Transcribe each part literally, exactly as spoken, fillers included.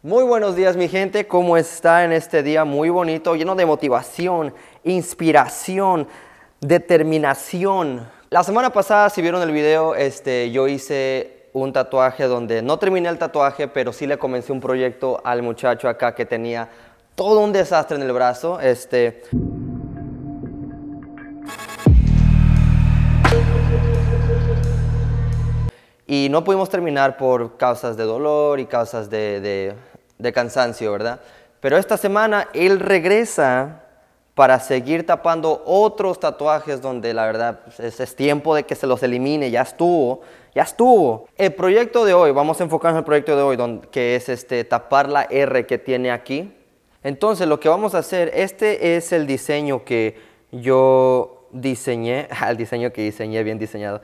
Muy buenos días, mi gente. ¿Cómo está en este día muy bonito, lleno de motivación, inspiración, determinación? La semana pasada, si vieron el video, este, yo hice un tatuaje donde no terminé el tatuaje, pero sí le comencé un proyecto al muchacho acá que tenía todo un desastre en el brazo. Este... Y no pudimos terminar por causas de dolor y causas de, de, de cansancio, ¿verdad? Pero esta semana él regresa para seguir tapando otros tatuajes donde la verdad es, es tiempo de que se los elimine, ya estuvo, ya estuvo. El proyecto de hoy, vamos a enfocarnos en el proyecto de hoy, donde, que es este, tapar la R que tiene aquí. Entonces lo que vamos a hacer, este es el diseño que yo diseñé, el diseño que diseñé, bien diseñado.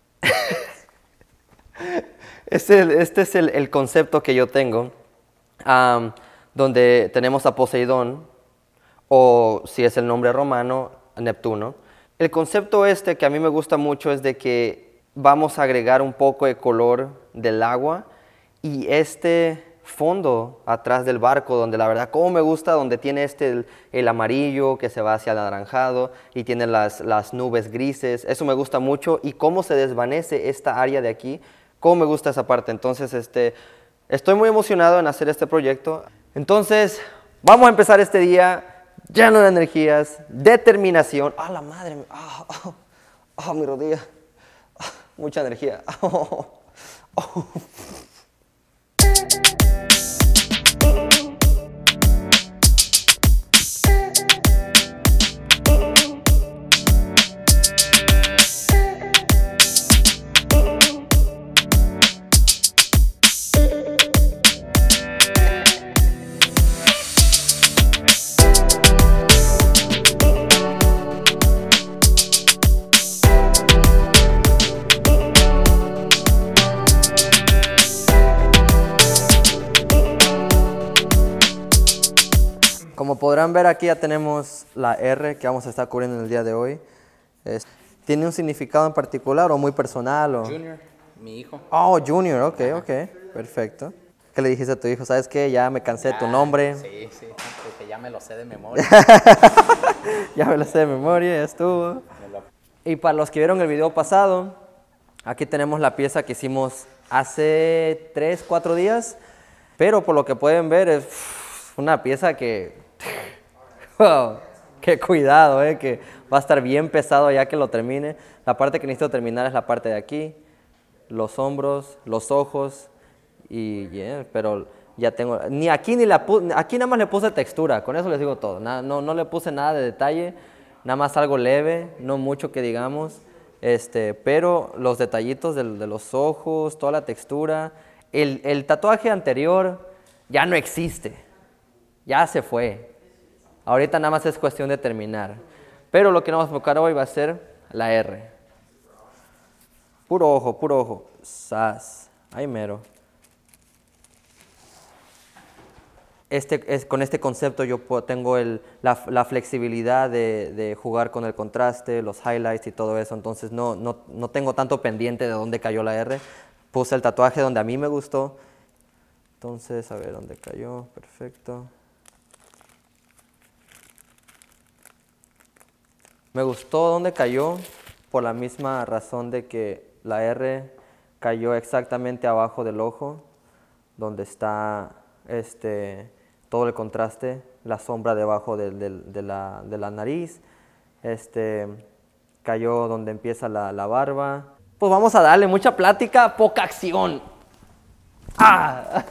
Este, este es el, el concepto que yo tengo, um, donde tenemos a Poseidón, o si es el nombre romano, Neptuno. El concepto este que a mí me gusta mucho es de que vamos a agregar un poco de color del agua y este fondo atrás del barco, donde la verdad como me gusta, donde tiene este el, el amarillo que se va hacia el anaranjado y tiene las, las nubes grises, eso me gusta mucho, y cómo se desvanece esta área de aquí. Cómo me gusta esa parte. Entonces, este, estoy muy emocionado en hacer este proyecto. Entonces, vamos a empezar este día lleno de energías, determinación. ¡Ah, la madre! ¡Ah, oh, oh, mi rodilla! Oh, mucha energía. Oh, oh. Como podrán ver, aquí ya tenemos la R que vamos a estar cubriendo en el día de hoy. Es, ¿Tiene un significado en particular o muy personal? O? Junior, mi hijo. Oh, Junior, ok, ok, perfecto. ¿Qué le dijiste a tu hijo? ¿Sabes qué? Ya me cansé de tu nombre. Sí, sí, porque ya me lo sé de memoria. Ya me lo sé de memoria, ya estuvo. Y para los que vieron el video pasado, aquí tenemos la pieza que hicimos hace tres, cuatro días. Pero por lo que pueden ver, es una pieza que... Wow, qué cuidado, eh, que va a estar bien pesado ya que lo termine. La parte que necesito terminar es la parte de aquí, los hombros, los ojos, y yeah, pero ya tengo, ni aquí ni la puse, aquí nada más le puse textura, con eso les digo todo, nada, no, no le puse nada de detalle, nada más algo leve, no mucho que digamos, este, pero los detallitos de, de los ojos, toda la textura, el, el tatuaje anterior ya no existe, ya se fue. Ahorita nada más es cuestión de terminar. Pero lo que nos vamos a enfocar hoy va a ser la R. Puro ojo, puro ojo. Sas. Ahí mero. Este, es, con este concepto yo puedo, tengo el, la, la flexibilidad de, de jugar con el contraste, los highlights y todo eso. Entonces no, no, no tengo tanto pendiente de dónde cayó la R. Puse el tatuaje donde a mí me gustó. Entonces, a ver dónde cayó. Perfecto. Me gustó dónde cayó por la misma razón de que la R cayó exactamente abajo del ojo, donde está este, todo el contraste, la sombra debajo de, de, de, la, de la nariz, este, cayó donde empieza la, la barba. Pues vamos a darle mucha plática, poca acción. ¡Ah!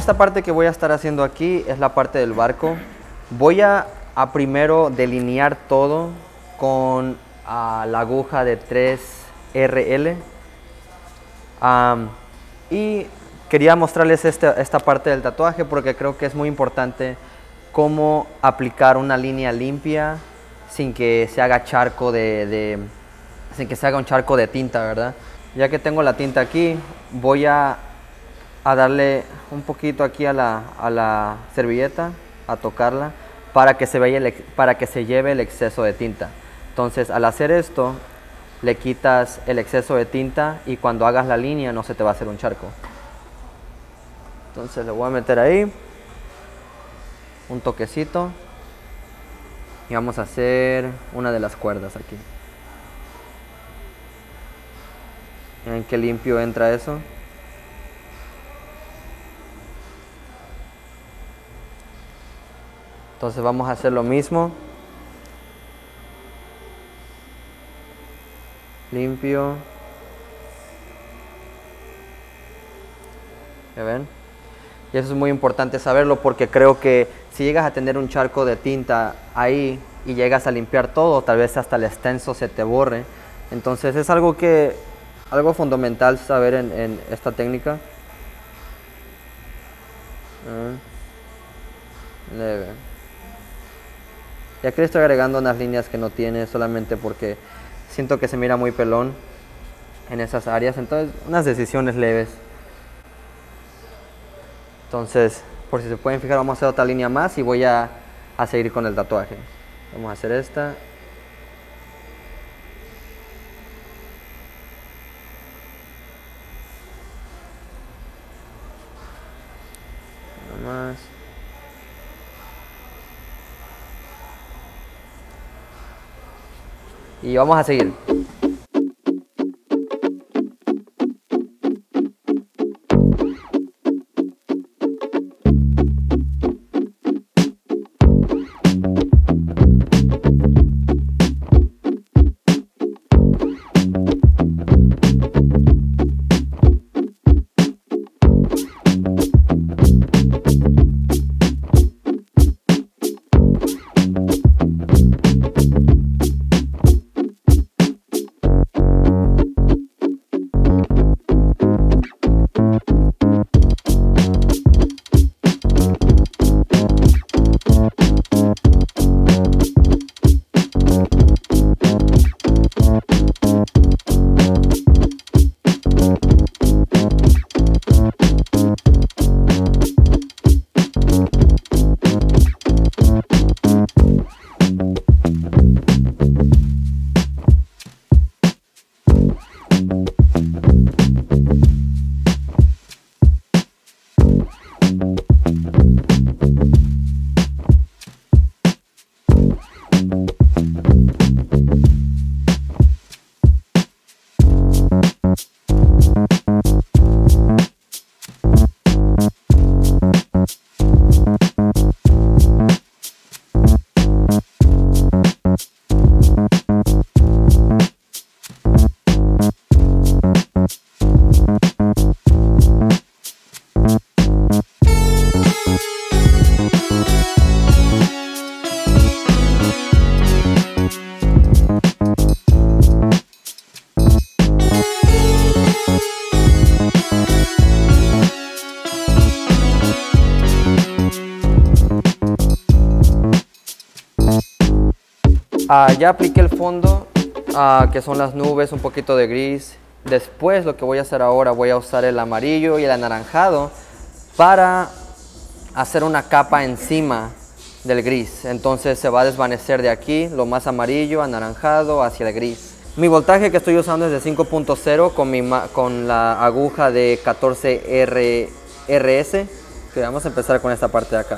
esta parte que voy a estar haciendo aquí es la parte del barco. Voy a, a primero delinear todo con uh, la aguja de tres R L. Um, y quería mostrarles este, esta parte del tatuaje porque creo que es muy importante cómo aplicar una línea limpia sin que se haga charco de, de sin que se haga un charco de tinta, ¿verdad? Ya que tengo la tinta aquí, voy a, a darle un poquito aquí a la, a la servilleta, a tocarla, para que, se vaya el, para que se lleve el exceso de tinta. Entonces, al hacer esto, le quitas el exceso de tinta y cuando hagas la línea no se te va a hacer un charco. Entonces, le voy a meter ahí un toquecito y vamos a hacer una de las cuerdas aquí. Miren qué limpio entra eso. Entonces vamos a hacer lo mismo. Limpio. ¿Ya ven? Y eso es muy importante saberlo porque creo que si llegas a tener un charco de tinta ahí y llegas a limpiar todo, tal vez hasta el extenso se te borre. Entonces es algo que algo fundamental saber en, en esta técnica. Uh, leve. Y aquí le estoy agregando unas líneas que no tiene solamente porque siento que se mira muy pelón en esas áreas. Entonces unas decisiones leves. Entonces, por si se pueden fijar, vamos a hacer otra línea más y voy a, a seguir con el tatuaje. Vamos a hacer esta. Más. Y vamos a seguir. Uh, ya apliqué el fondo, uh, que son las nubes, un poquito de gris. Después lo que voy a hacer ahora, voy a usar el amarillo y el anaranjado para hacer una capa encima del gris. Entonces se va a desvanecer de aquí, lo más amarillo, anaranjado, hacia el gris. Mi voltaje que estoy usando es de cinco punto cero con, mi con la aguja de catorce R S. Okay, vamos a empezar con esta parte de acá.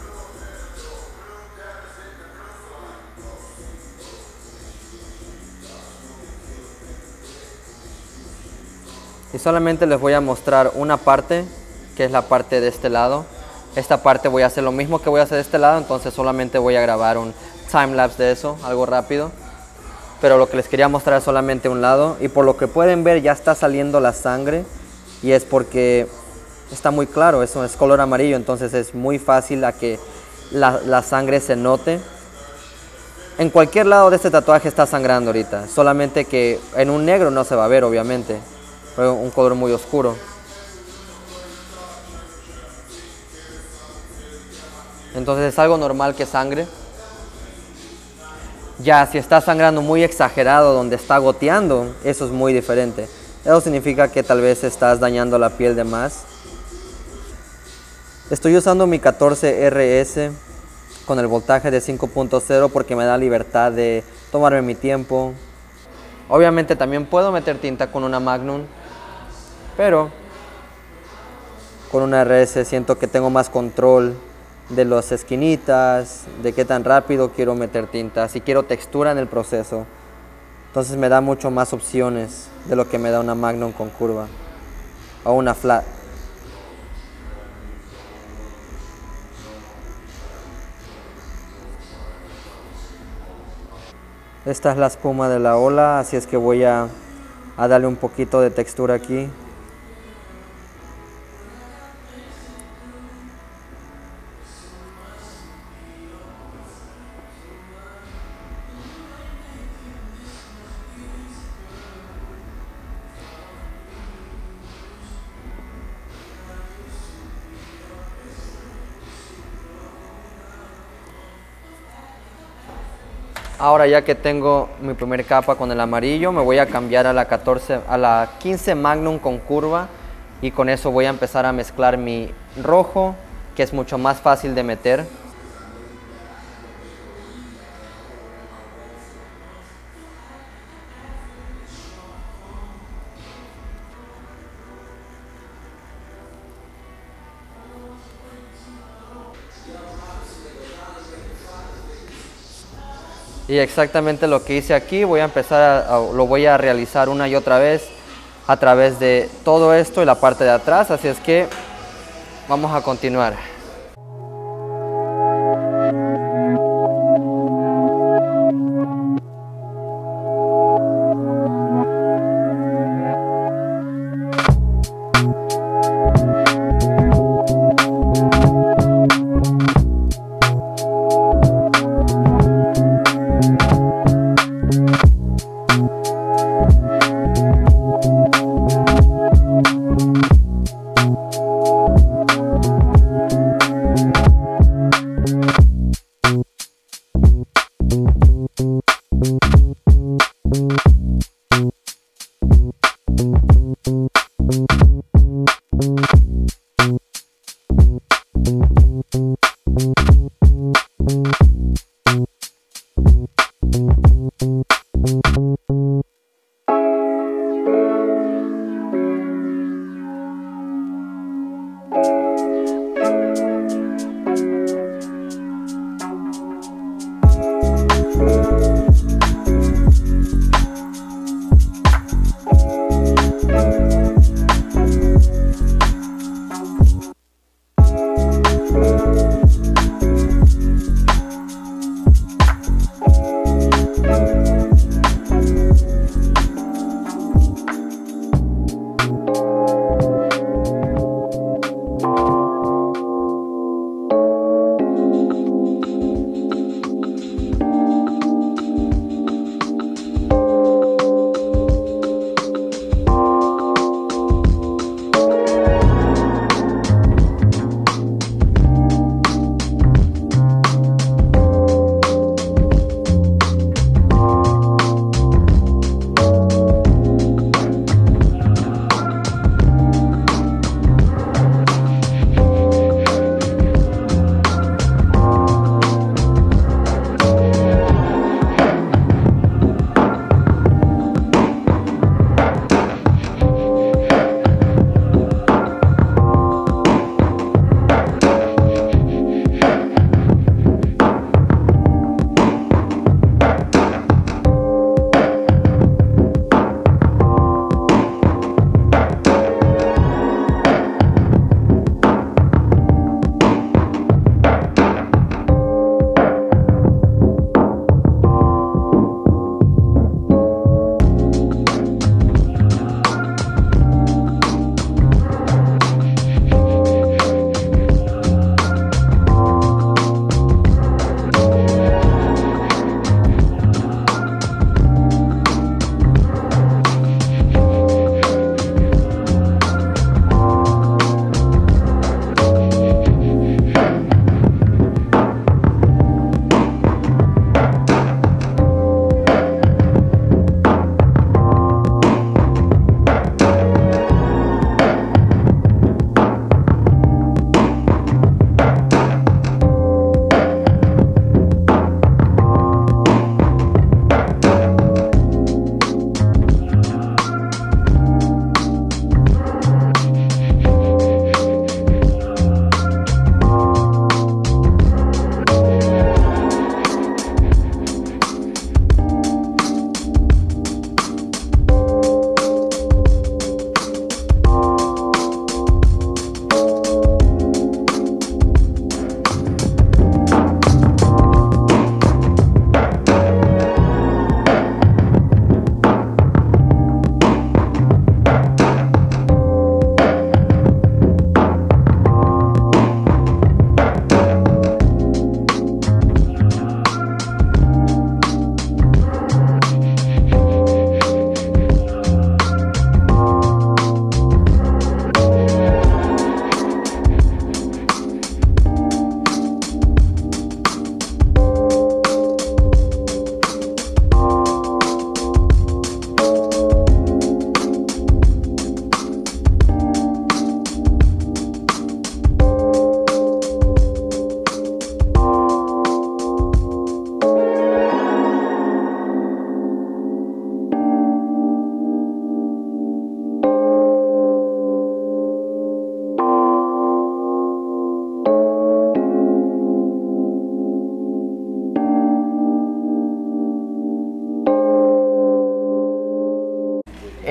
Y solamente les voy a mostrar una parte, que es la parte de este lado. Esta parte voy a hacer lo mismo que voy a hacer de este lado, entonces solamente voy a grabar un timelapse de eso, algo rápido. Pero lo que les quería mostrar es solamente un lado. Y por lo que pueden ver ya está saliendo la sangre. Y es porque está muy claro, eso es color amarillo, entonces es muy fácil a que la, la sangre se note. En cualquier lado de este tatuaje está sangrando ahorita, solamente que en un negro no se va a ver, obviamente, pero un color muy oscuro. Entonces es algo normal que sangre. Ya si está sangrando muy exagerado donde está goteando, eso es muy diferente. Eso significa que tal vez estás dañando la piel de más. Estoy usando mi catorce R S con el voltaje de cinco punto cero porque me da libertad de tomarme mi tiempo. Obviamente también puedo meter tinta con una Magnum, pero con una R S siento que tengo más control de las esquinitas, de qué tan rápido quiero meter tinta, si quiero textura en el proceso. Entonces me da mucho más opciones de lo que me da una Magnum con curva o una flat. Esta es la espuma de la ola, así es que voy a, a darle un poquito de textura aquí. Ahora ya que tengo mi primer capa con el amarillo, me voy a cambiar a la catorce, a la quince Magnum con curva y con eso voy a empezar a mezclar mi rojo, que es mucho más fácil de meter. Y exactamente lo que hice aquí, voy a empezar, a, a, lo voy a realizar una y otra vez a través de todo esto y la parte de atrás, así es que vamos a continuar.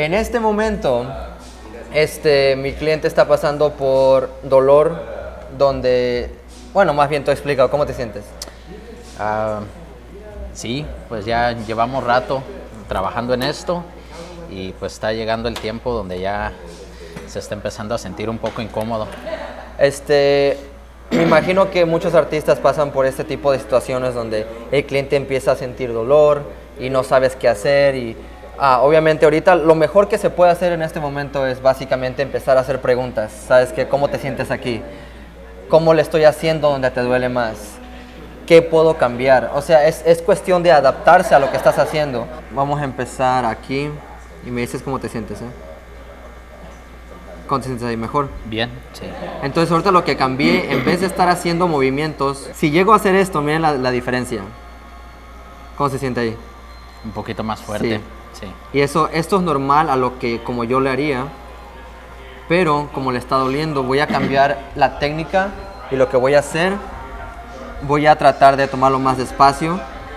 En este momento, este, mi cliente está pasando por dolor donde, bueno, más bien tú explica, ¿cómo te sientes? Uh, sí, pues ya llevamos rato trabajando en esto y pues está llegando el tiempo donde ya se está empezando a sentir un poco incómodo. Este, me imagino que muchos artistas pasan por este tipo de situaciones donde el cliente empieza a sentir dolor y no sabes qué hacer y ah, obviamente ahorita lo mejor que se puede hacer en este momento es básicamente empezar a hacer preguntas. ¿Sabes qué? ¿Cómo te sientes aquí? ¿Cómo le estoy haciendo donde te duele más? ¿Qué puedo cambiar? O sea, es, es cuestión de adaptarse a lo que estás haciendo. Vamos a empezar aquí y me dices cómo te sientes, ¿eh? ¿Cómo te sientes ahí? ¿Mejor? Bien, sí. Entonces ahorita lo que cambié, en vez de estar haciendo movimientos, si llego a hacer esto, miren la, la diferencia. ¿Cómo se siente ahí? Un poquito más fuerte. Sí. Sí. Y eso, esto es normal a lo que como yo le haría, pero como le está doliendo, voy a cambiar la técnica y lo que voy a hacer, voy a tratar de tomarlo más despacio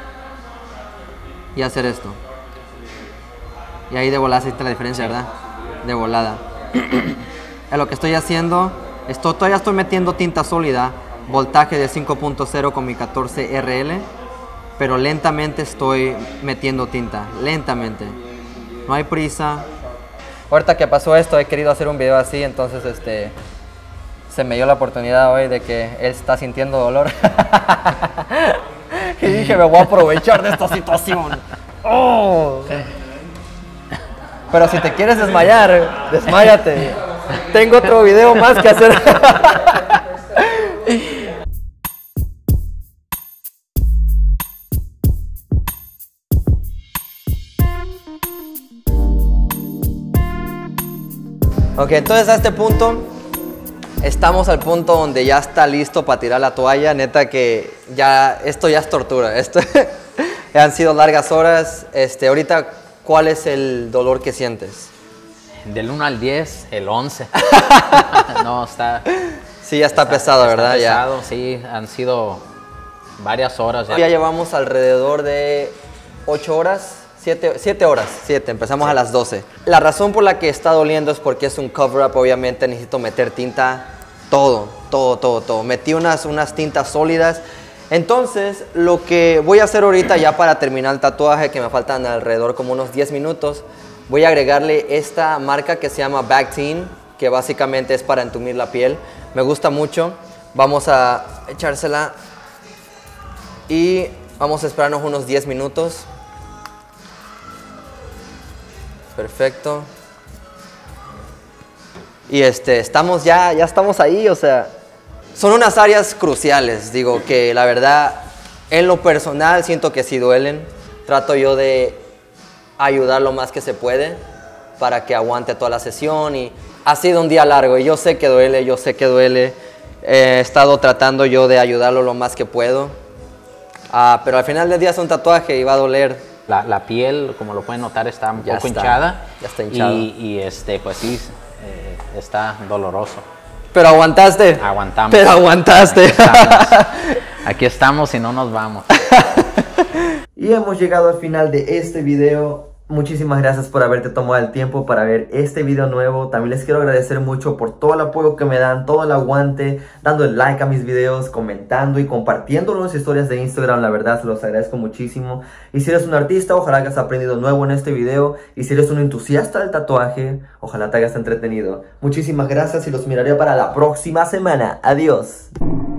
y hacer esto. Y ahí de volada se siente la diferencia, ¿verdad? De volada. Es lo que estoy haciendo, esto, todavía estoy metiendo tinta sólida, voltaje de cinco punto cero con mi catorce R L, pero lentamente estoy metiendo tinta, lentamente. No hay prisa. Ahorita que pasó esto, he querido hacer un video así, entonces este, se me dio la oportunidad hoy de que él está sintiendo dolor. Y dije, me voy a aprovechar de esta situación. Oh. Pero si te quieres desmayar, desmáyate. Tengo otro video más que hacer. Ok, entonces a este punto, estamos al punto donde ya está listo para tirar la toalla. Neta que ya, esto ya es tortura. Esto han sido largas horas. Este, ahorita, ¿cuál es el dolor que sientes? Del uno al diez, el once. No, está... Sí, ya está, está pesado, está ¿verdad? pesado, ya. Sí, han sido varias horas. Ya, ya llevamos alrededor de ocho horas. siete horas, siete, empezamos sí. a las doce. La razón por la que está doliendo es porque es un cover-up, obviamente necesito meter tinta, todo, todo, todo, todo. Metí unas, unas tintas sólidas. Entonces, lo que voy a hacer ahorita ya para terminar el tatuaje, que me faltan alrededor como unos diez minutos, voy a agregarle esta marca que se llama Bactine, que básicamente es para entumir la piel. Me gusta mucho. Vamos a echársela y vamos a esperarnos unos diez minutos. Perfecto. Y este, estamos ya, ya estamos ahí, o sea, son unas áreas cruciales, digo, que la verdad, en lo personal, siento que sí duelen. Trato yo de ayudar lo más que se puede para que aguante toda la sesión y ha sido un día largo y yo sé que duele, yo sé que duele. He estado tratando yo de ayudarlo lo más que puedo, uh, pero al final del día es un tatuaje y va a doler. La, la piel, como lo pueden notar, está un ya poco está, hinchada. Ya está hinchado. Y, y este, pues sí, eh, está doloroso. Pero aguantaste. Aguantamos. Pero aguantaste. Aquí estamos, Aquí estamos y no nos vamos. Y hemos llegado al final de este video. Muchísimas gracias por haberte tomado el tiempo para ver este video nuevo. También les quiero agradecer mucho por todo el apoyo que me dan, todo el aguante, dando el like a mis videos, comentando y compartiendo las historias de Instagram. La verdad, se los agradezco muchísimo. Y si eres un artista, ojalá hayas aprendido nuevo en este video. Y si eres un entusiasta del tatuaje, ojalá te hayas entretenido. Muchísimas gracias y los miraré para la próxima semana. Adiós.